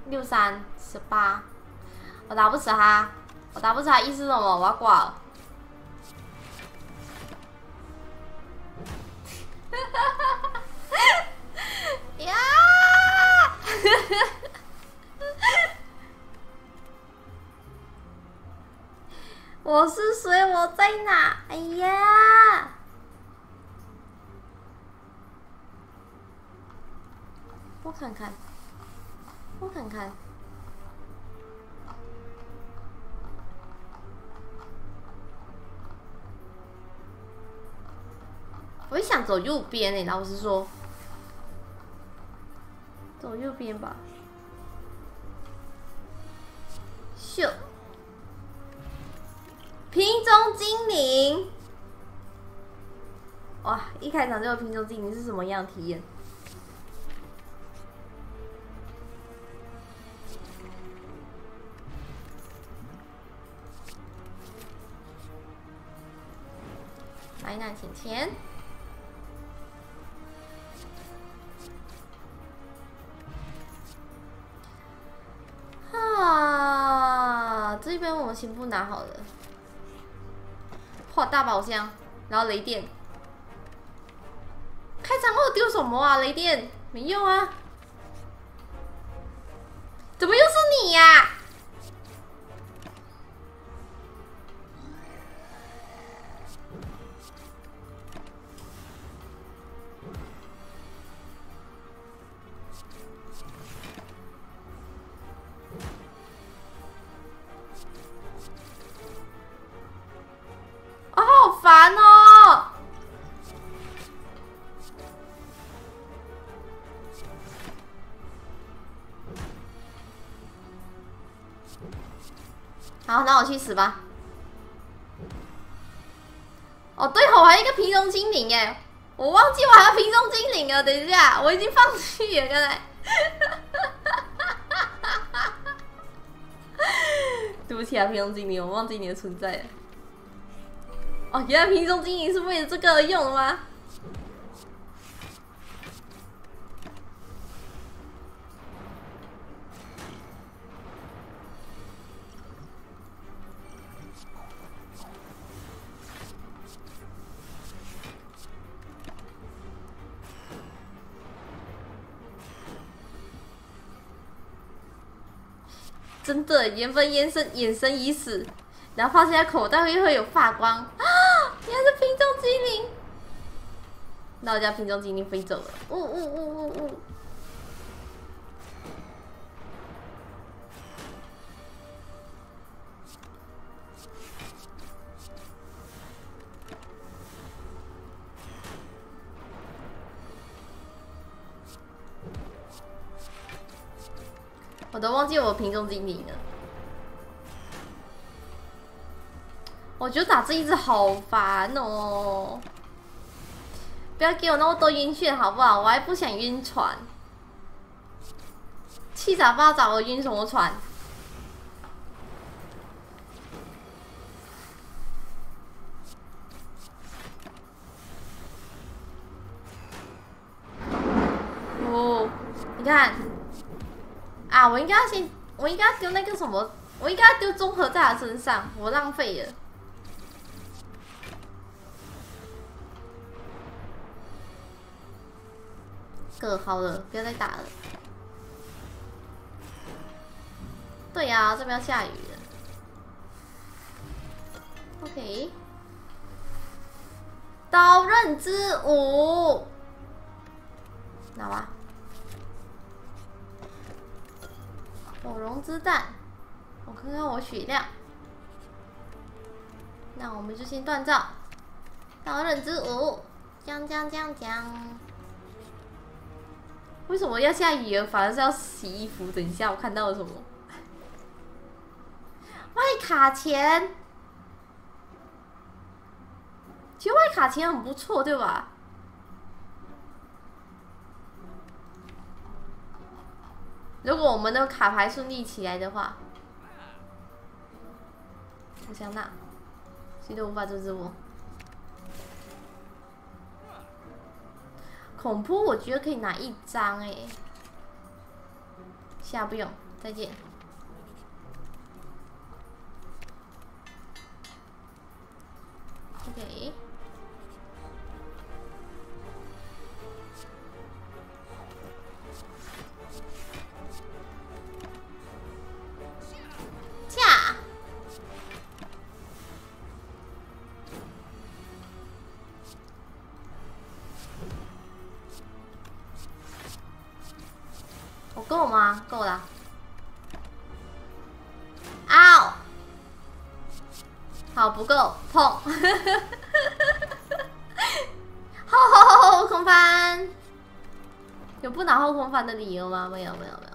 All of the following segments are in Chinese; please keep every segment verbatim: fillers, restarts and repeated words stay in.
六三十八，我打不死他，我打不死他，意思是什么？我要挂了。呀！我是谁？我在哪？哎呀！我看看，我看看。我也想走右边诶，老实说，走右边吧。秀，瓶中精灵，哇！一开场就有瓶中精灵是什么样的体验？来拿钱钱。啊，这边我们先不拿好了。画大宝箱，然后雷电。开场后丢什么啊？雷电没用啊！怎么又是你呀、啊？哦，好烦哦！好，那我去死吧。哦，对哦，我还有一个瓶中精灵哎，我忘记我还有瓶中精灵了。等一下，我已经放弃了，刚才。对不起啊，瓶中精灵，我忘记你的存在了。哦，原来瓶中精灵是为了这个而用的吗？真的，原本眼神眼神已死，然后发现他口袋会会有发光啊！原来是瓶中精灵。那我家瓶中精灵飞走了。呜呜呜呜呜！我都忘记我瓶中精灵了。我觉得打这一只好烦哦！不要给我那么多晕眩好不好？我还不想晕船。气傻八找我晕什么船？哦，你看。啊！我应该要先，我应该丢那个什么，我应该丢综合在他身上，我浪费了。哥，好了，不要再打了。对呀、啊，这边要下雨了。OK， 刀刃之舞，拿吧。火龙之弹，我看看我血量。那我们就先锻造。刀刃之舞，将将将将。为什么要下雨了？反而是要洗衣服。等一下，我看到了什么？外卡钳，其实外卡钳很不错，对吧？如果我们的卡牌顺利起来的话，我想拿，谁都无法阻止我。恐怖，我觉得可以拿一张哎，现在不用， 再见。OK。恰。我够吗？够了。嗷！好，不够，碰。后后后空翻，有不拿后空翻的理由吗？没有，没有，没有。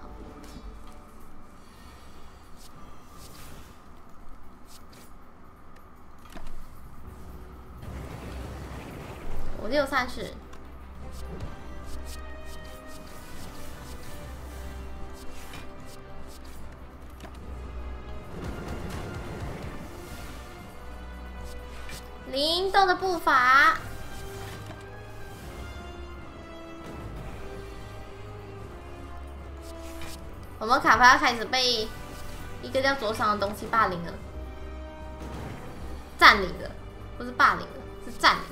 五六三十。灵动的步伐，我们卡牌要开始被一个叫灼伤的东西霸凌了，占领了，不是霸凌了，是占领。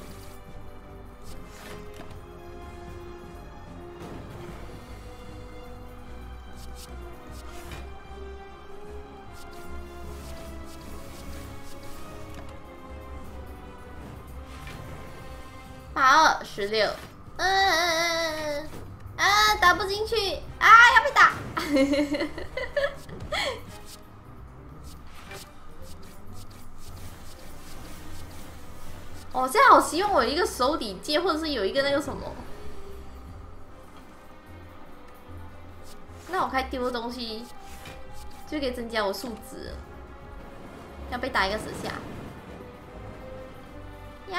八二十六，嗯嗯嗯啊，打不进去啊，要被打。我、哦、现在好希望我有一个手底剑，或者是有一个那个什么。那我开丢的东西，就可以增加我数值了。要被打一个十下。呀！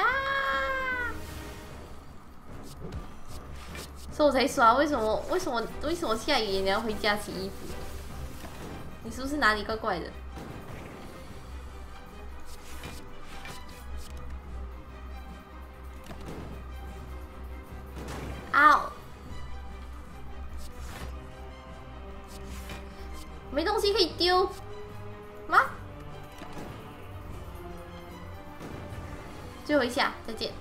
所以我才刷，为什么？为什么？为什么下雨你要回家洗衣服？你是不是哪里怪怪的？啊！没东西可以丢吗？最后一下，再见。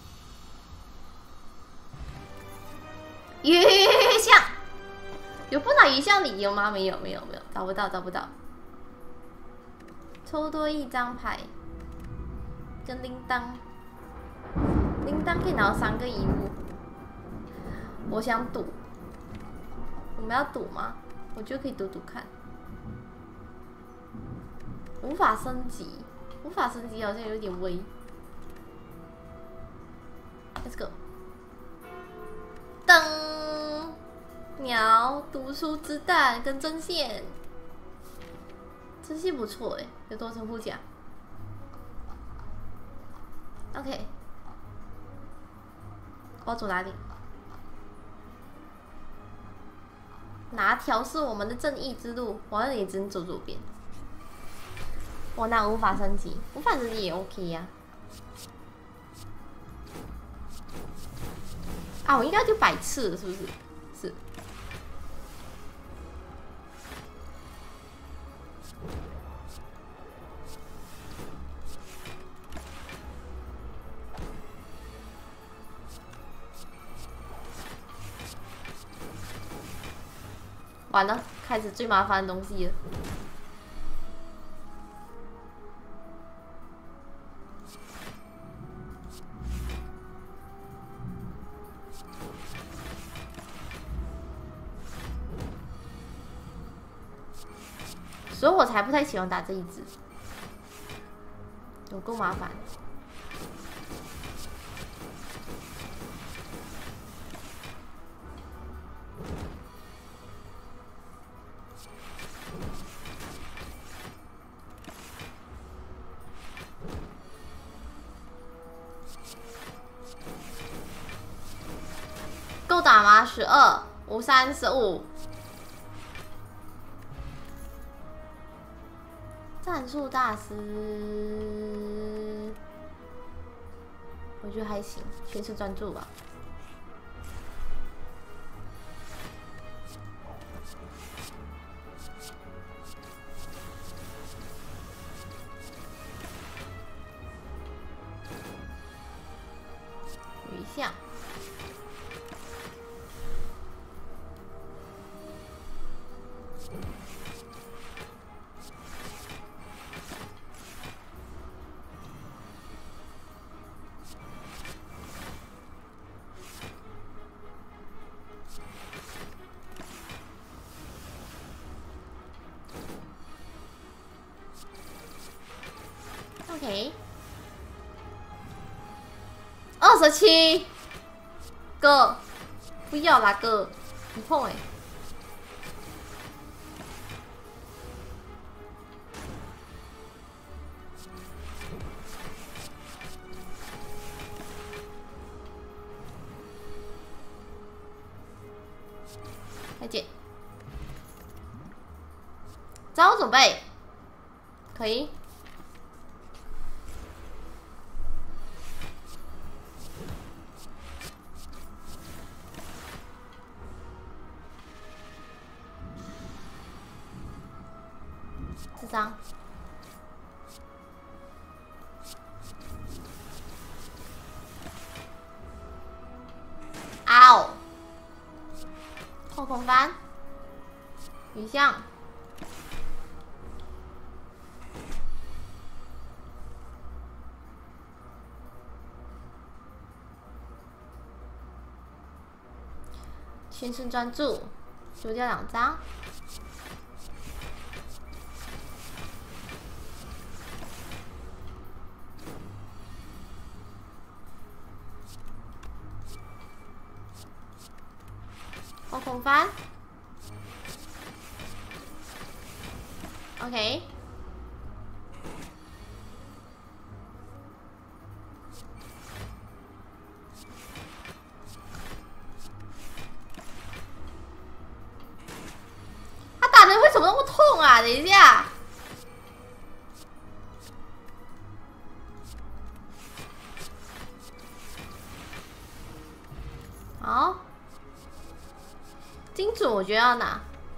月相有不拿月相理由吗？没有，没有，没有，找不到，找不到。抽多一张牌，跟铃铛，铃铛可以拿到三个遗物。我想赌，我们要赌吗？我觉得可以赌赌看。无法升级，无法升级好像有点微。Let's go。噔，鸟毒出子弹跟针线，针线不错哎，有多层护甲。OK， 我要走哪里？哪条是我们的正义之路？我好像也只能走左边。我拿无法升级，无法升级也 OK 呀、啊。啊，我应该就百次了，是不是？是。完了，开始最麻烦的东西了。所以我才不太喜欢打这一只，有够麻烦。够打吗？十二五三十五。战术大师，我觉得还行，全是专注吧。 一项。OK， 二十七，哥，不要啦，哥，很痛哎、欸。再见，早好准备，可以。这张，嗷！后空翻，鱼象，全神专注，丢掉两张。后空翻 ，OK， 他打人为什么那么痛啊？等一下，好。精准，我觉得要拿。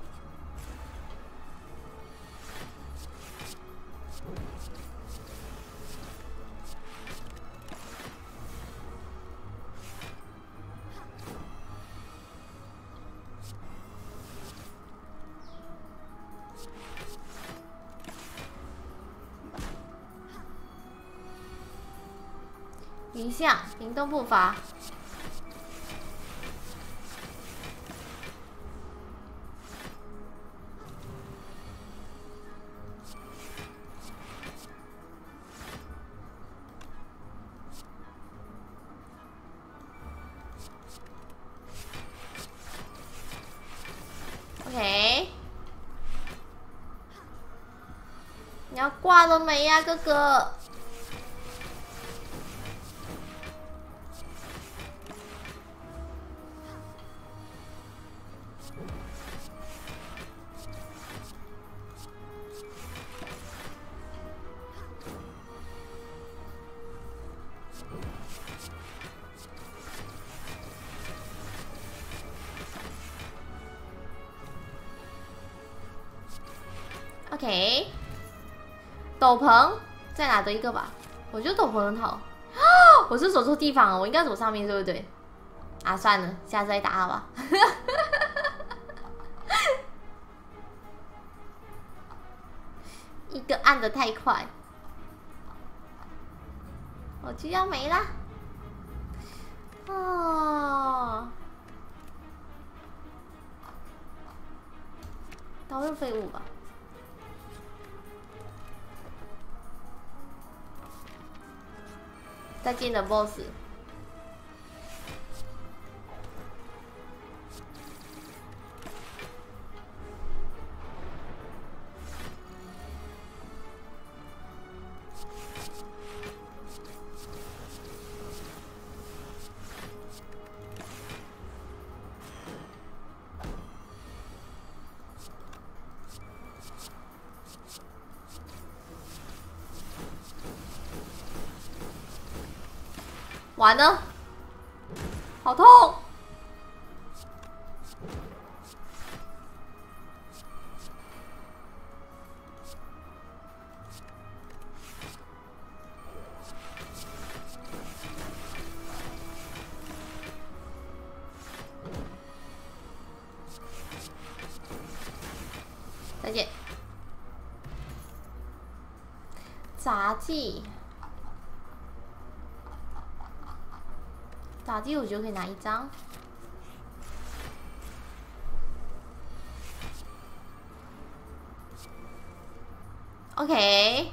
一项灵动步伐。OK， 你要挂了没呀、啊，哥哥？OK， 斗篷再拿多一个吧，我觉得斗篷很好。我是走错地方了，我应该走上面，对不对？啊，算了，下次再打好吧。一个按的太快，我就要没啦。哦，刀刃废物吧。再见的 boss。完了，好痛！ 杂技，杂技我觉得可以拿一张。OK。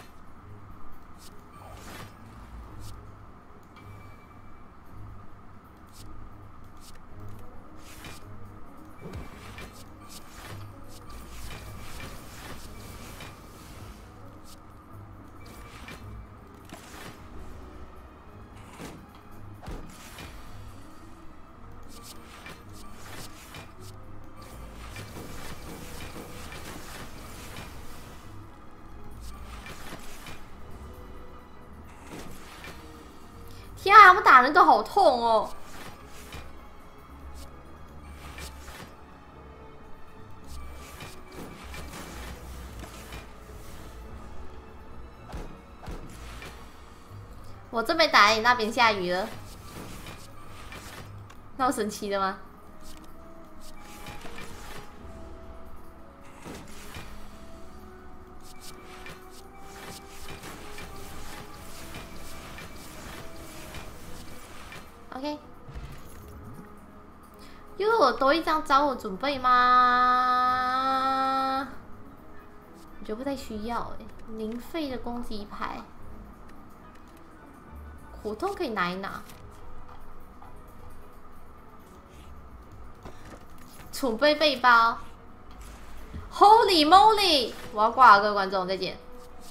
天啊，他们打人都好痛哦！我这边打，你那边下雨了，那么神奇的吗？ OK， 又有多一张找我准备吗？我觉得不太需要哎、欸。零费的攻击牌，普通可以拿一拿。储备背包 ，Holy moly！ 我要挂了，各位观众，再见。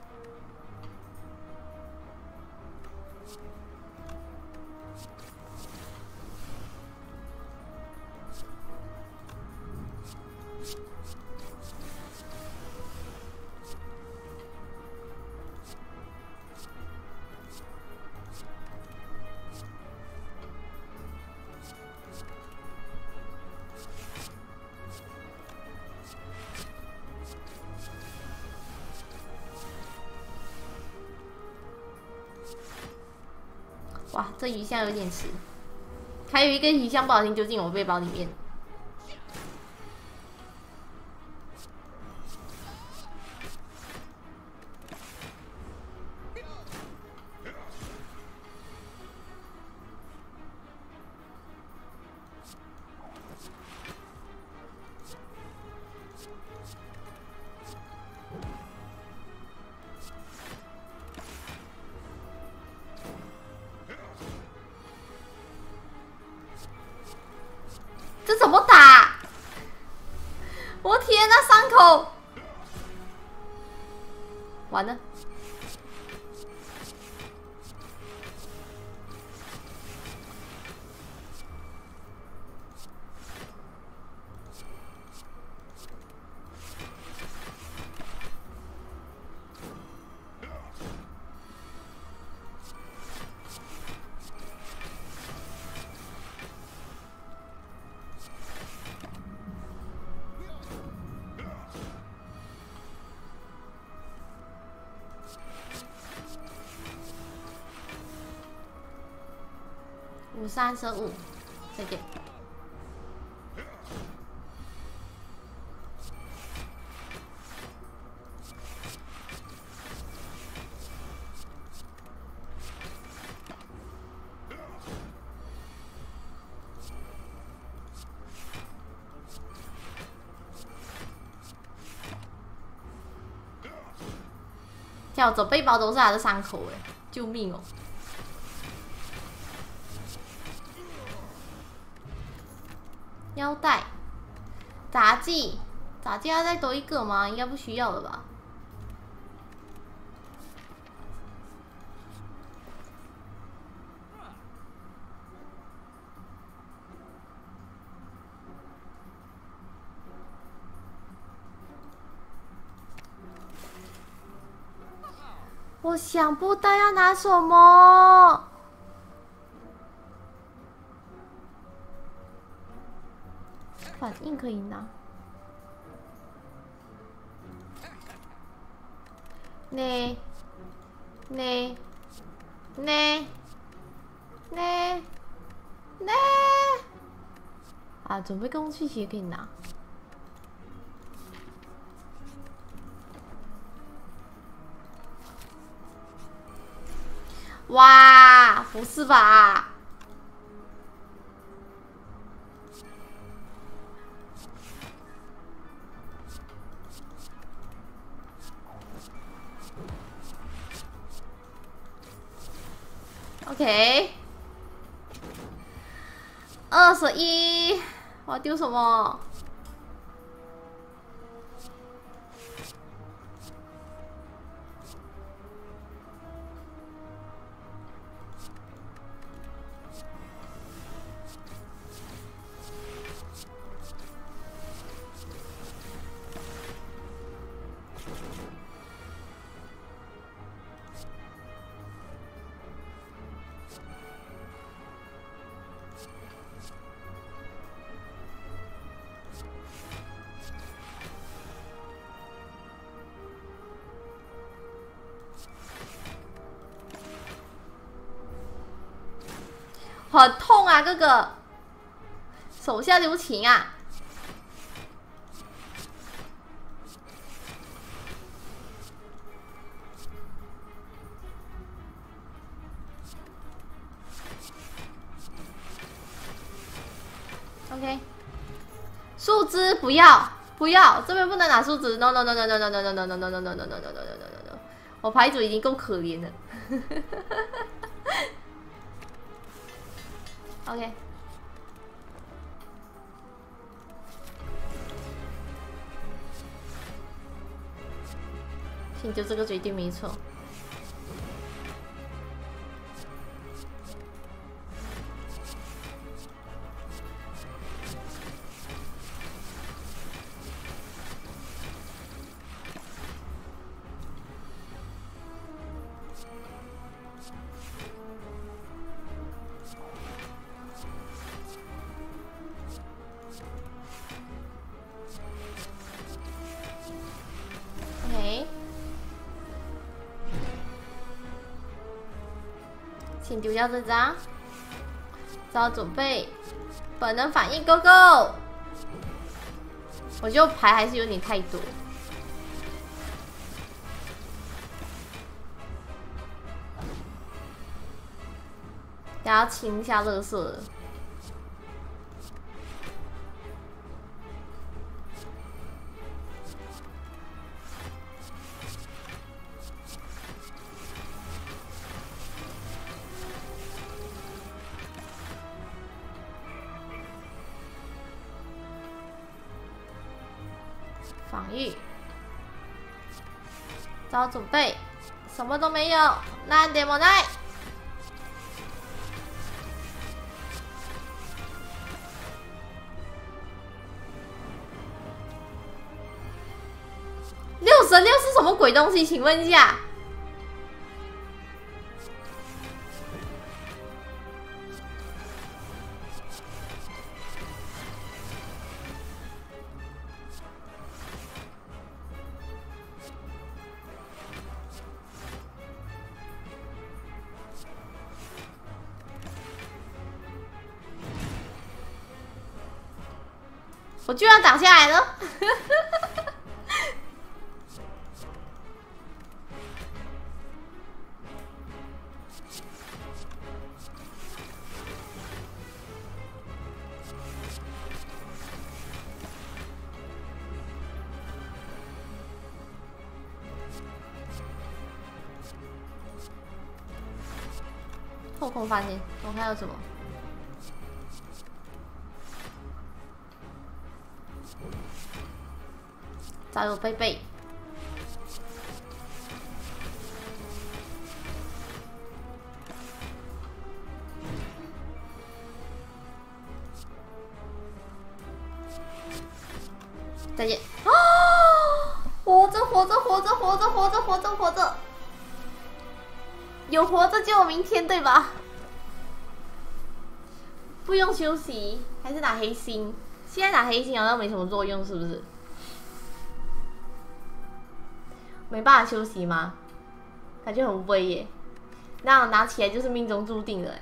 哇，这鱼箱有点迟，还有一根鱼箱不小心丢进我背包里面。这怎么打？我天，那伤口完了。五三十五，再见。跳走背包都是他的伤口哎，救命哦！ 腰带、杂技，杂技要再多一个吗？应该不需要了吧？我想不到要拿什么。 反应可以拿，呢呢呢呢呢啊！准备工具鞋可以拿。 哇，不是吧？OK， 二十一，我要丢什么？很痛啊，哥哥，手下留情啊！OK， 树枝不要不要，这边不能拿树枝 ，no no no no no no no no no no no no no no no no no no no no， 我牌主已经够可怜了。OK， 请就这个决定没错。请丢掉这张，做好准备，本能反应 ，Go Go！ 我觉得牌还是有点太多，然后清一下垃圾了。防御，做好准备，什么都没有，なんでもない。六神六是什么鬼东西？请问一下。我居然挡下来了！后空发现，我看有什么？加油，贝贝！再见！啊！活着，活着，活着，活着，活着，活着，活着！有活着就有明天，对吧？不用休息，还是打黑心？现在打黑心好像没什么作用，是不是？没办法休息吗？感觉很威耶，那样拿起来就是命中注定的哎。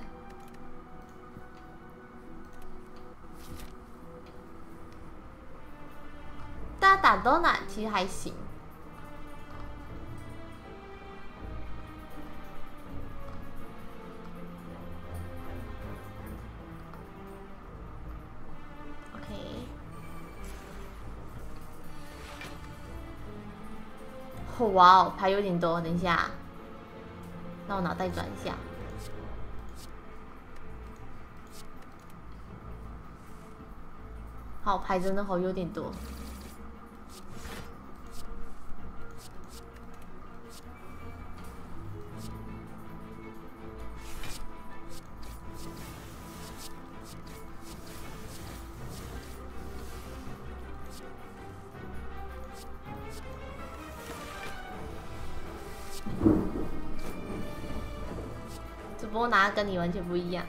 大家打都难，其实还行。 哇哦，牌有点多，等一下，让我脑袋转一下。好，牌真的好有点多。只不过拿的跟你完全不一样。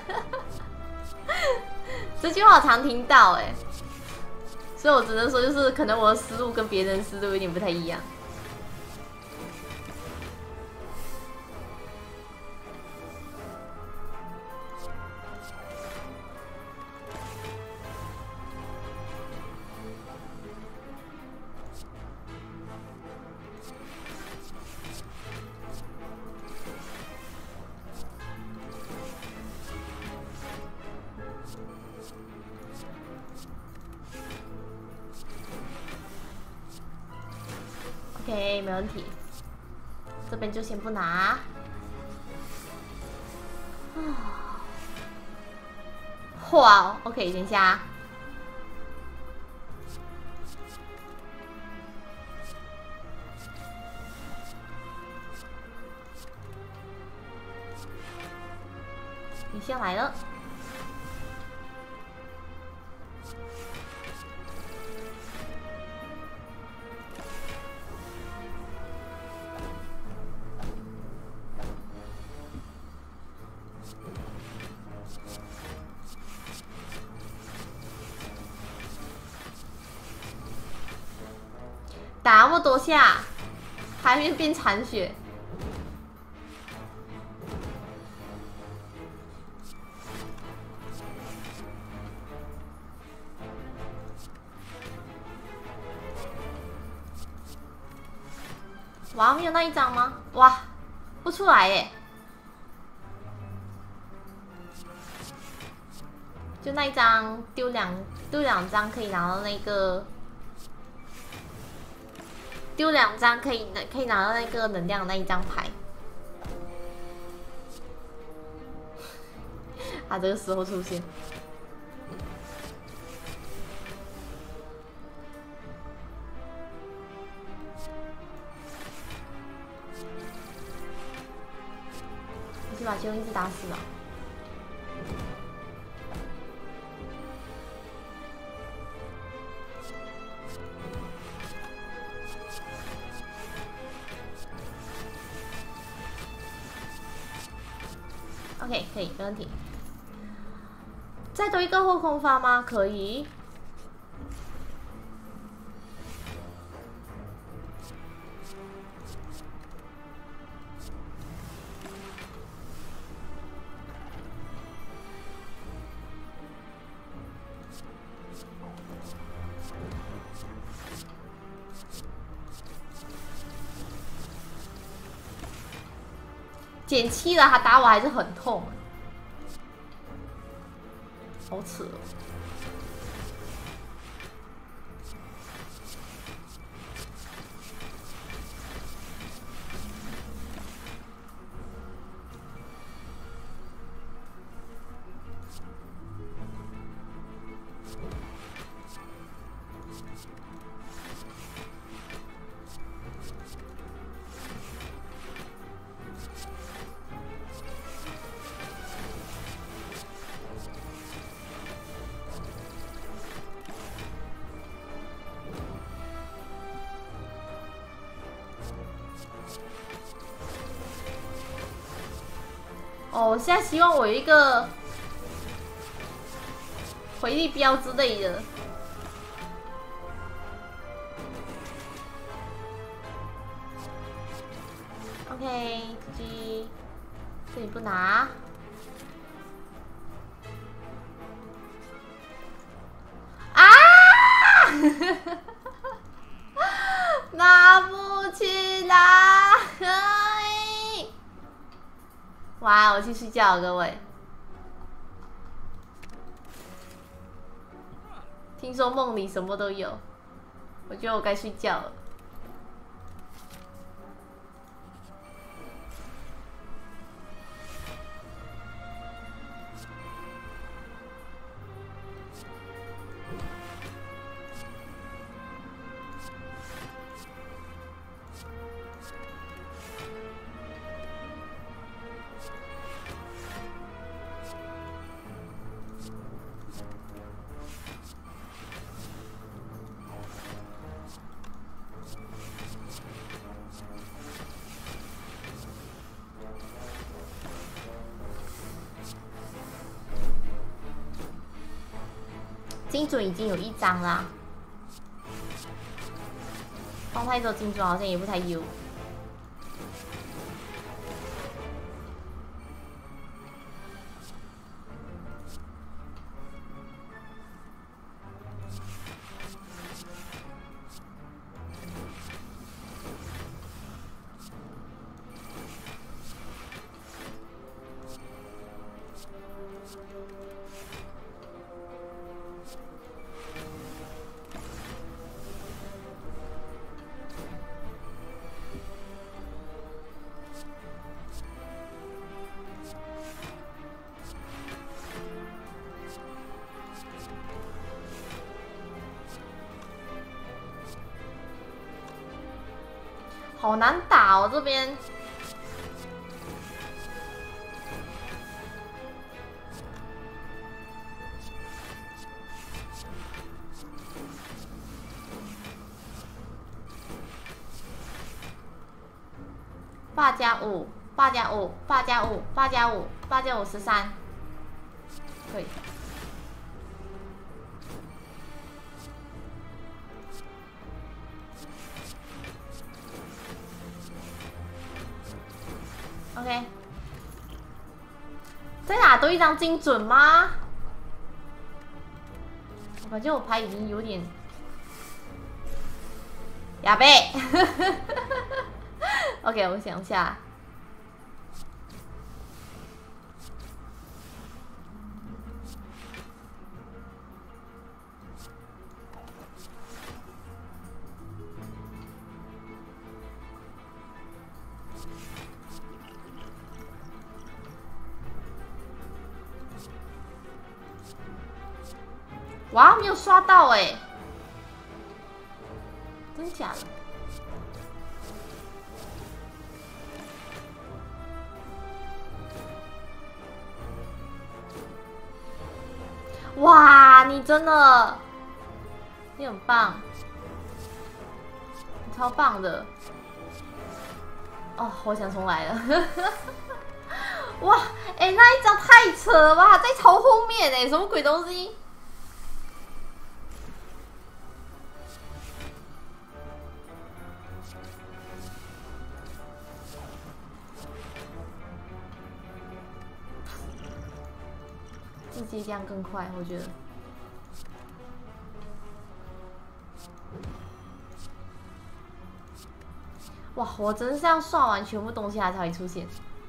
这句话我常听到哎、欸，所以我只能说，就是可能我的思路跟别人的思路有点不太一样。OK， 没问题。这边就先不拿。哇 ，OK， 等一下。你先来了。打那么多下，还没变残血。哇，没有那一张吗？哇，不出来耶！就那一张丢两丢两张可以拿到那个。丢两张可以可以拿到那个能量的那一张牌，他这个时候出现，你去把其中一只打死了。OK， 可以，没问题。再多一个后空发吗？可以。减七了，他打我还是很痛，好扯哦。哦，我现在希望我有一个回力镖之类的。OK， G G， 这里不拿。啊！拿不起来。哇，我去睡觉了，各位。听说梦里什么都有，我觉得我该睡觉了。 精准已经有一张啦，方太做精准好像也不太优。好难打哦，这边。八加五，八加五，八加五，八加五，八加五十三，可以。 OK， 再打多一张精准吗？我感觉我牌已经有点哑贝。OK， 我想一下。哇，没有刷到哎、欸，真假的？哇，你真的，你很棒，你超棒的。哦，我想重来了。哇，哎、欸，那一张太扯了吧，在超后面哎、欸，什么鬼东西？ 直接这样更快，我觉得。哇，我真是这样刷完全部东西，它才会出现。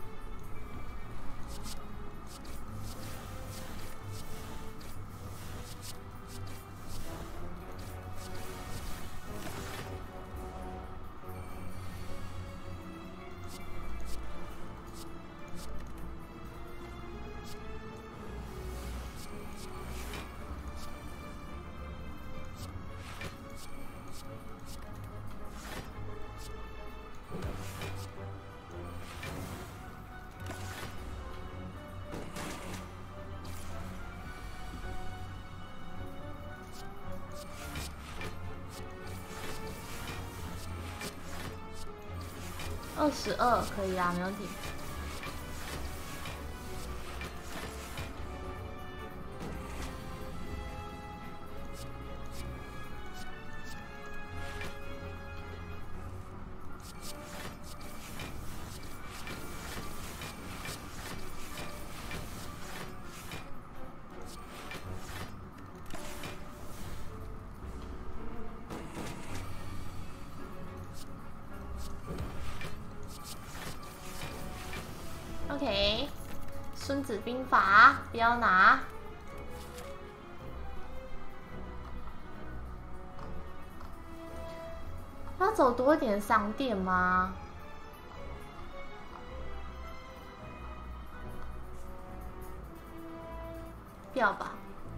二十二可以啦，没问题。OK， 孙子兵法不要拿。要走多一点商店吗？不要吧。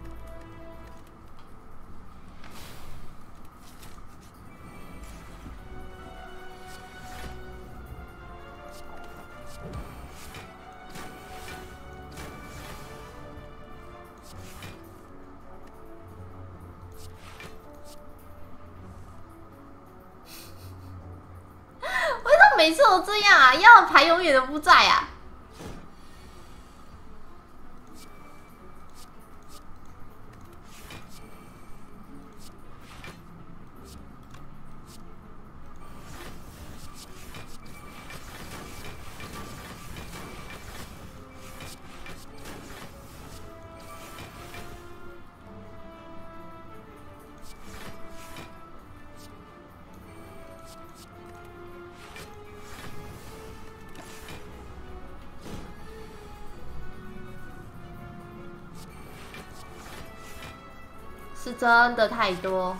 每次都这样啊，要的牌永远都不在啊。 是真的太多。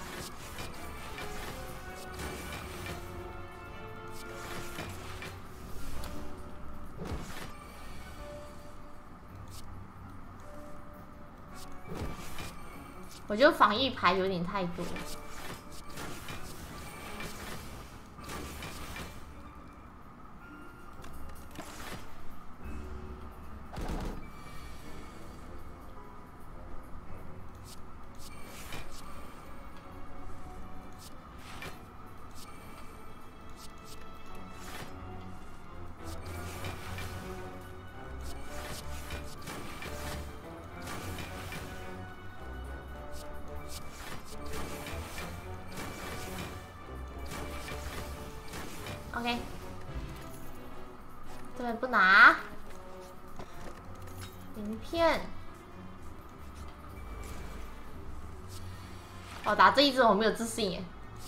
我觉得防御牌有点太多。OK， 这边不拿鳞片。哦，打这一只我没有自信耶。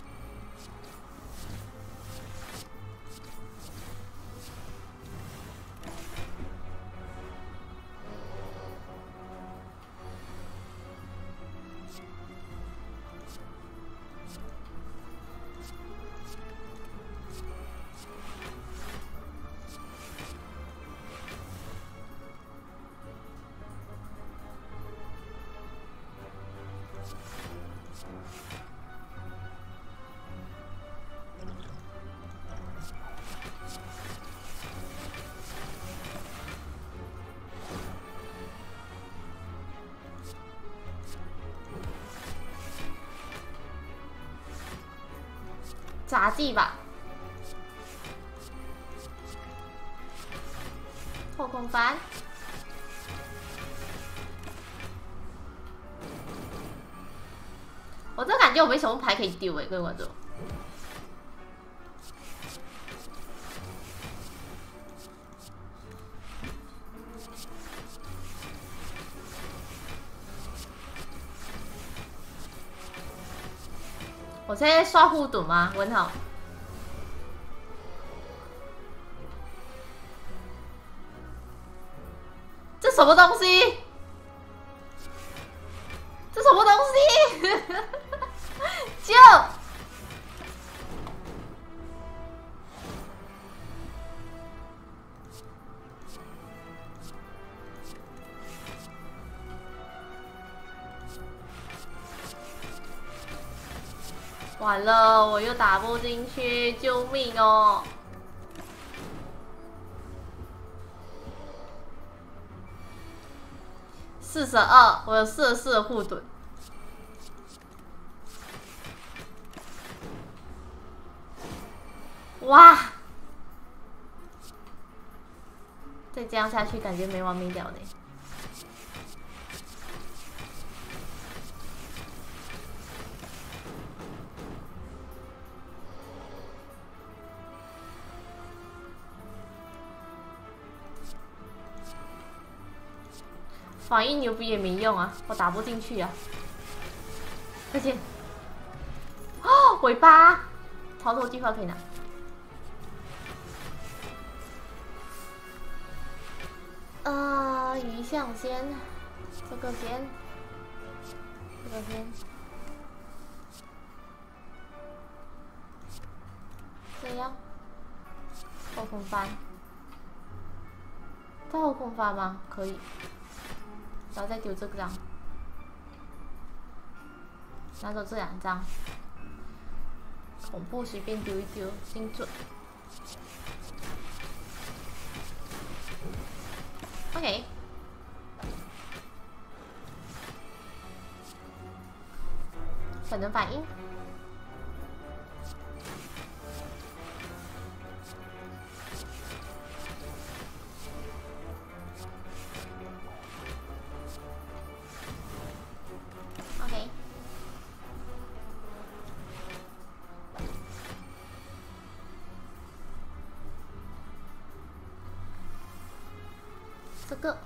杂技吧，后空翻，我真感觉我没什么牌可以丢哎，各位观众。我现在刷护盾吗？问号。这什么东西？这什么东西？救！完了，我又打不进去，救命哦！四十二，我有四十四的护盾。哇！再这样下去，感觉没完没了呢。防御牛逼也没用啊，我打不进去啊！再见。哦，尾巴，逃脱计划可以拿。呃，鱼象先，这个先，这个先，这样，后空翻，再后空翻吗？可以。然后再丢这个张，拿走这两张，恐怖随便丢一丢，精准。OK， 本能反应。这个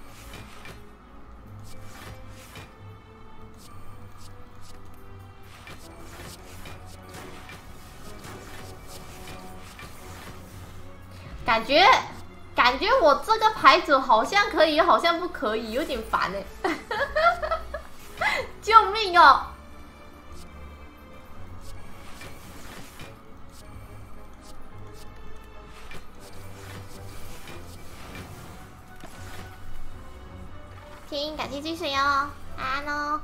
感觉，感觉我这个牌组好像可以，好像不可以，有点烦哎。 救命哦！听，感谢追水哦，安哦，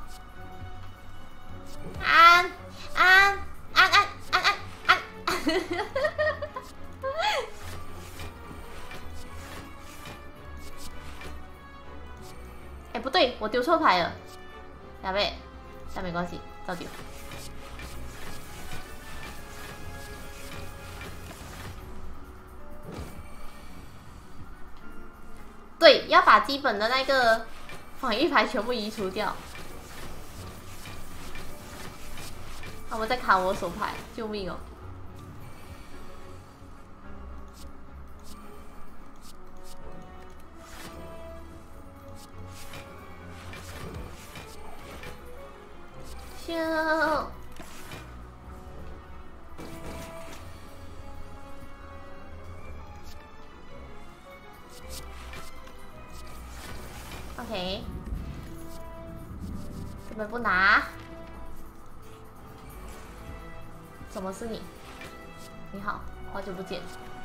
安安安安安安安，哎，不对，我丢错牌了，两位，但没关系，照丢。对，要把基本的那个防御牌全部移除掉。他们在卡我手牌，救命哦！救！ OK， 根本不拿。怎么是你？你好，好久不见。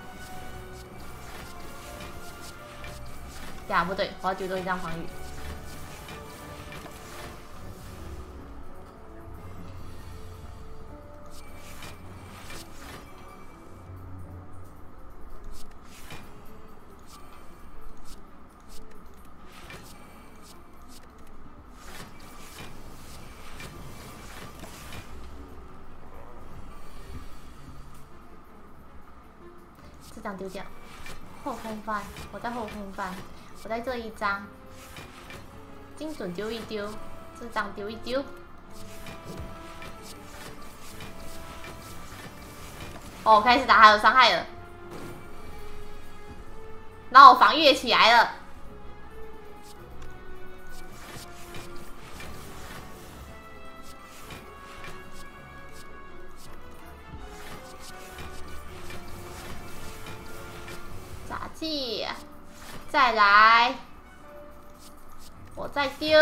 呀，不对，我要丢多一张防御。这张丢掉，后空翻，我在后空翻，我在这一张，精准丢一丢，这张丢一丢。哦，开始打还有伤害了，然后我防御也起来了。杂技，再来，我再丢，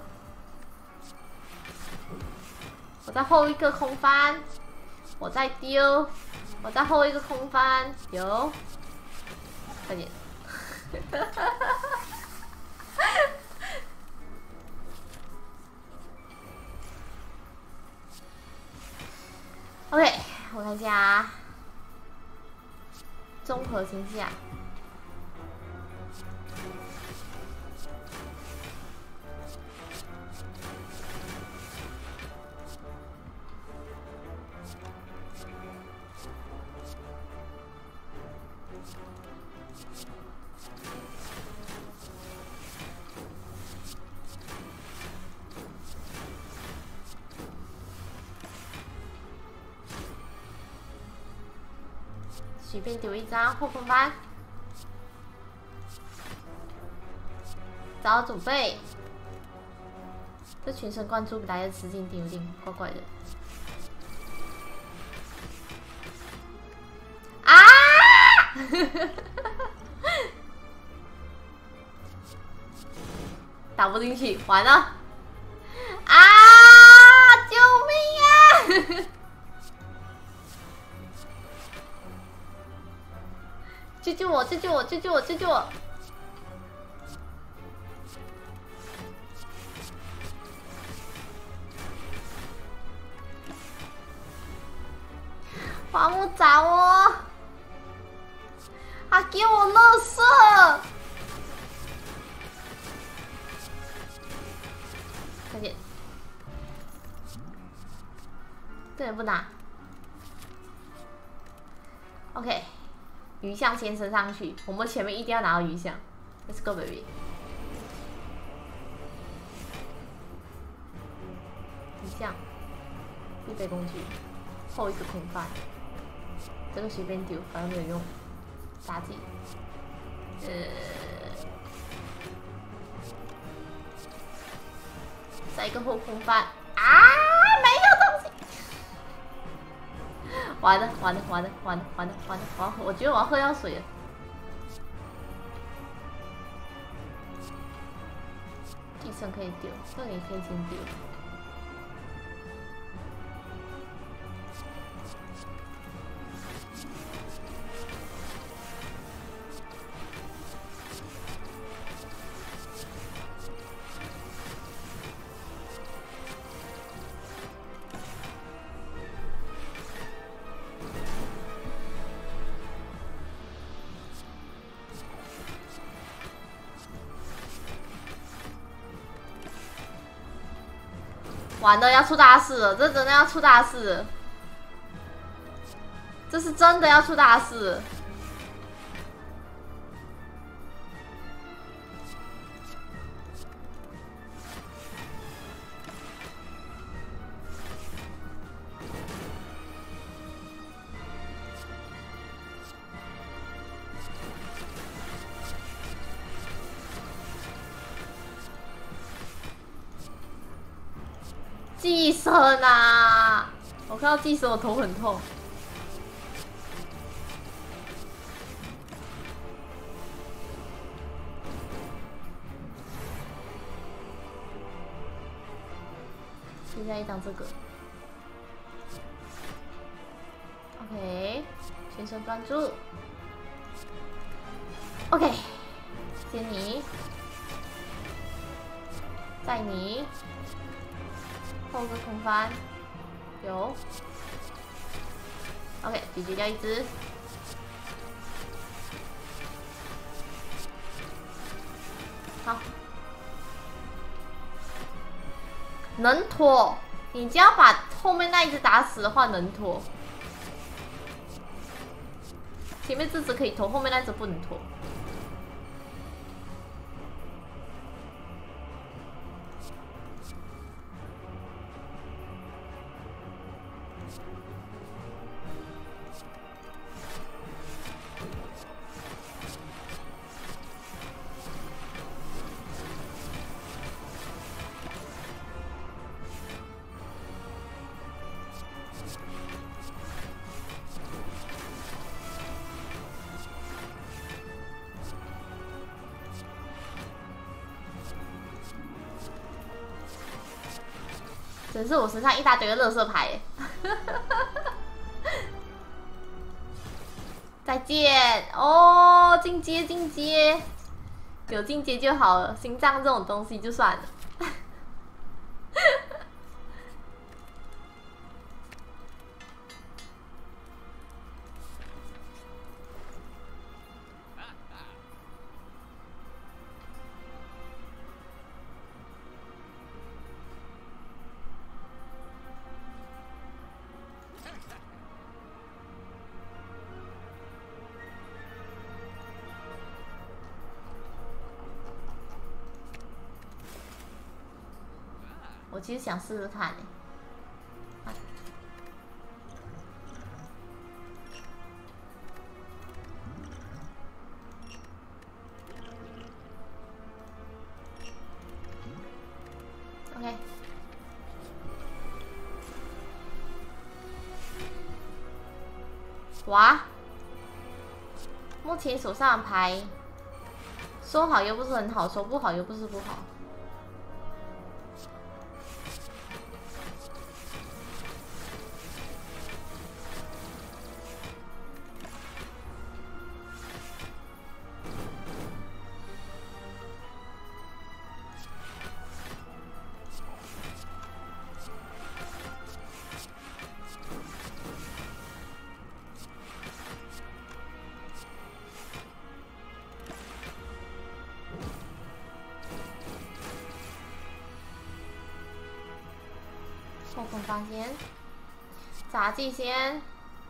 我再后一个空翻，我再丢，我再后一个空翻，有，快点，OK， 我看一下啊，综合倾向。 随便丢一张后空翻，早准备。这全神贯注来的吃进点有点怪怪的。啊！打不进去，完了！啊！救命啊！救救我！救救我！救救我！救救我！伐木砸我！啊，给我垃圾！再见。这人不拿。OK。 鱼象先升上去，我们前面一定要拿到鱼象。Let's go, baby！ 鱼象，必备工具，后一个空翻，这个随便丢，反正没有用。杂技，呃，再一个后空翻啊，没有东西。 完了完了完了完了完了完了！我要我觉得我要喝药水了。地层可以丢，这里可以先丢。 完了，要出大事了！这真的要出大事了，这是真的要出大事了。寄生啊！我看到寄生，我头很痛。现在一张这个 ，OK， 全神专注 ，OK， 接你，再你。 后个空翻，有 ，OK， 解决掉一只，好，能拖，你只要把后面那一只打死的话，能拖。前面这只可以拖，后面那只不能拖。 真是我身上一大堆的垃圾牌耶！再见哦，进阶进阶，有进阶就好了。心脏这种东西就算了。我其实想试试看诶、欸。 OK， 哇，目前手上的牌，收好又不是很好，收不好又不是不好。 后空翻先，杂技先，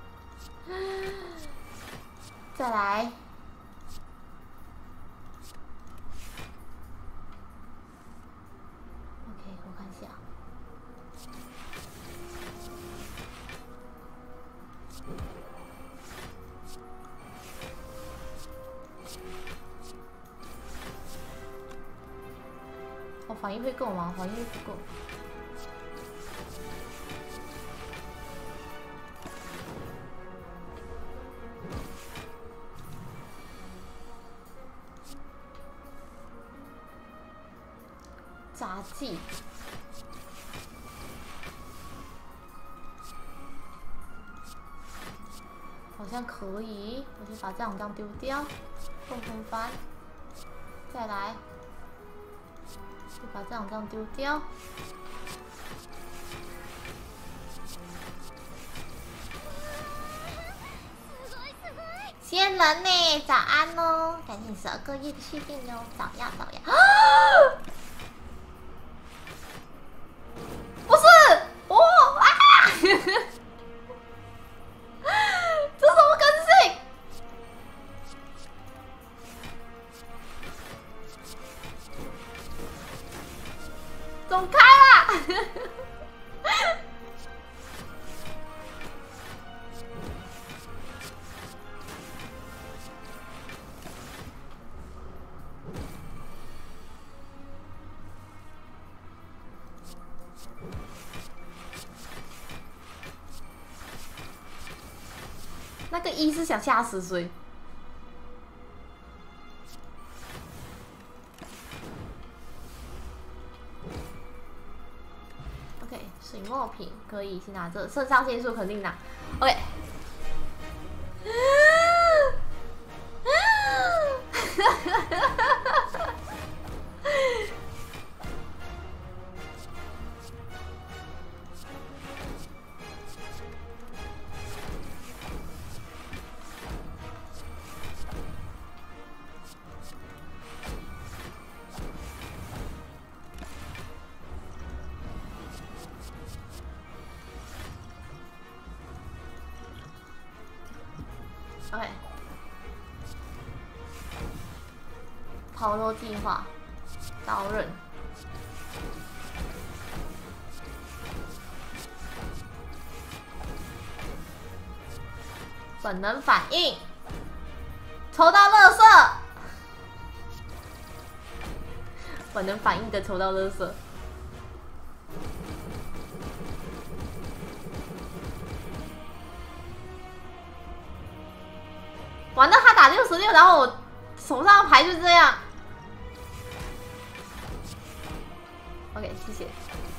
再来。OK， 我看一下。我反应会够吗？反应会不够。 杂技，好像可以。我先把这两张丢掉，碰碰翻，再来，就把这两张丢掉。仙人呢？早安哦，赶紧十二个月的续订哦，早呀早呀！啊 不是这什么更新？走开啦！那个一是想吓死谁？ OK， 水墨瓶可以先拿这，肾上腺素肯定拿。OK。OK， 逃脱计划，刀刃，本能反应，抽到垃圾，本能反应的抽到垃圾。 完了，他打六十六，然后我手上的牌就这样。OK， 谢谢。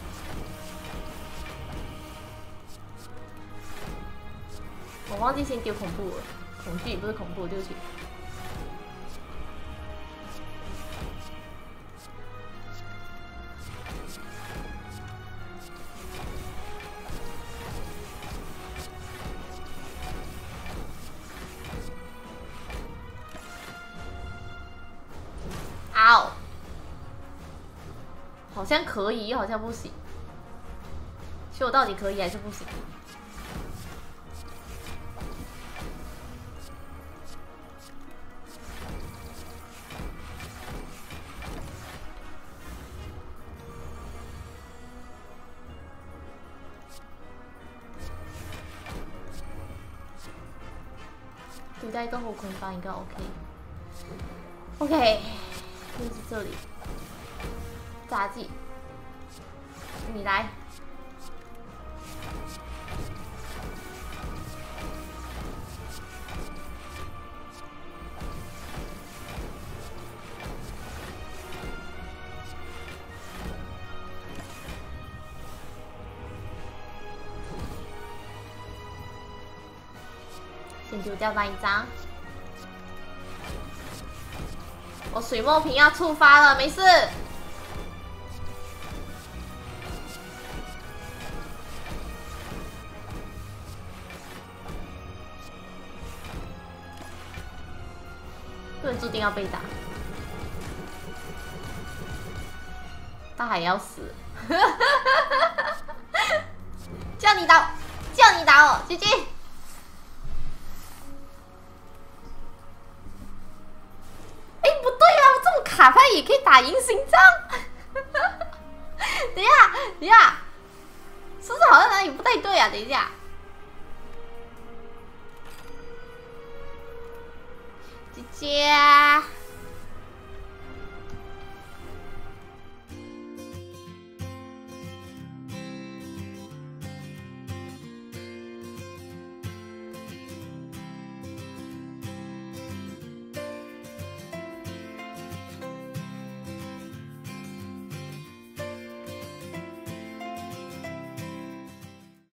我忘记先丢恐怖了，恐惧不是恐怖，对不起。嗷！好像可以，好像不行。所以我到底可以还是不行？丢掉一个后空翻应该 OK。OK。 就是这里，杂技，你来。先丢掉那一张。 我水墨瓶要触发了，没事。这人注定要被打，他还要死。叫你打，叫你打我，G G。 卡牌也可以打赢心脏。等一下，等一下，是不是好像哪里不太对啊？等一下，姐姐，